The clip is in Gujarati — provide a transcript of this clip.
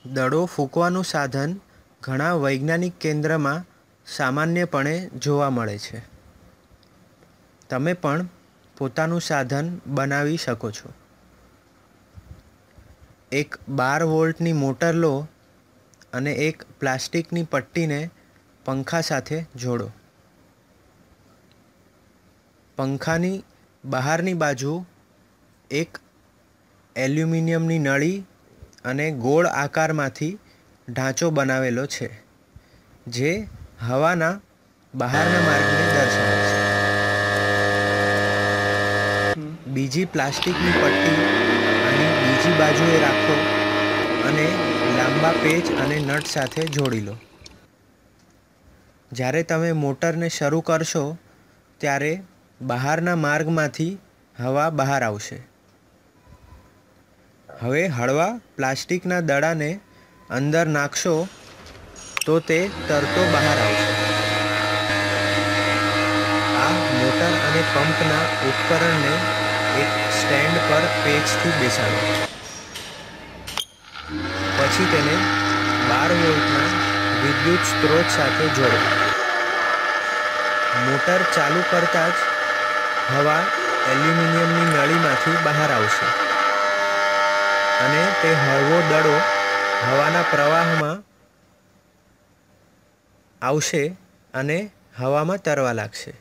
દડો ફૂંકવાનું સાધન ઘણા વૈજ્ઞાનિક કેન્દ્રમાં સામાન્યપણે જોવા મળે છે. તમે પણ પોતાનું સાધન બનાવી શકો છો. એક 12 વોલ્ટની મોટર લો અને એક પ્લાસ્ટિકની પટ્ટીને પંખા સાથે જોડો. પંખાની બહારની બાજુ એક એલ્યુમિનિયમની નળી અને ગોળ આકારમાંથી ઢાંચો બનાવેલો છે, જે હવાના બહારના માર્ગને દર્શાવે છે. બીજી પ્લાસ્ટિકની પટ્ટી અહીં બીજી બાજુએ રાખો અને લાંબા પેચ અને નટ સાથે જોડી લો. જ્યારે તમે મોટરને શરૂ કરશો ત્યારે બહારના માર્ગમાંથી હવા બહાર આવશે. હવે હળવા પ્લાસ્ટિકના દડાને અંદર નાખશો તો તે તરતો બહાર આવશે. આ મોટર અને પંપના ઉપકરણને એક સ્ટેન્ડ પર પેચથી બેસાડો. પછી તેને 12 વોલ્ટના વિદ્યુત સ્ત્રોત સાથે જોડો. મોટર ચાલુ કરતાં જ હવા એલ્યુમિનિયમની નળીમાંથી બહાર આવશે અને તે હળવો દડો હવાના પ્રવાહમાં આવશે અને હવામાં તરવા લાગશે.